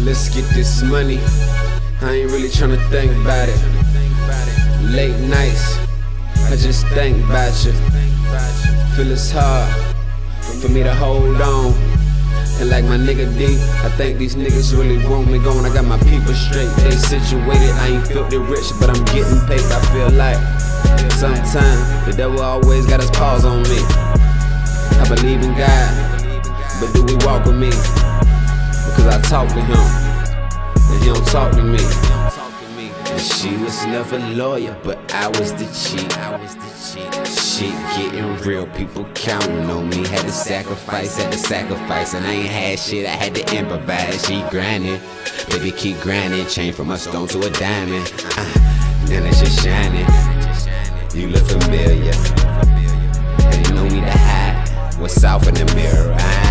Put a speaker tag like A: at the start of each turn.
A: Let's get this money. I ain't really tryna think about it. Late nights, I just think about you. Feel it's hard for me to hold on. And like my nigga D, I think these niggas really want me gone. I got my people straight, they situated. I ain't filthy rich, but I'm getting paid. I feel like sometimes the devil always got his paws on me. I believe in God, but do we walk with me? Because I talk to him, and he don't talk to me. And she was never loyal, but I was the cheat. Shit getting real, people counting on me. Had to sacrifice, and I ain't had shit, I had to improvise. She grinding, baby keep grinding. Change from a stone to a diamond, and it's just shining. You look familiar, and you know me to hide what's out in the mirror.